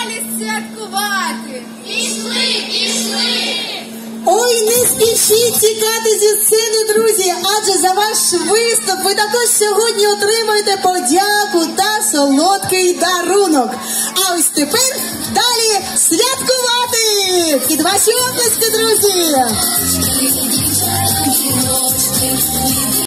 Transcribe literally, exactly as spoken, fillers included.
далі святкувати. Пішли, пішли! Ой, не спішіть тікати зі сцени, друзі, адже за ваш виступ ви також сьогодні отримаєте подяку та солодкий дарунок. А ось тепер далі святкувати! Під ваші оплески, друзі!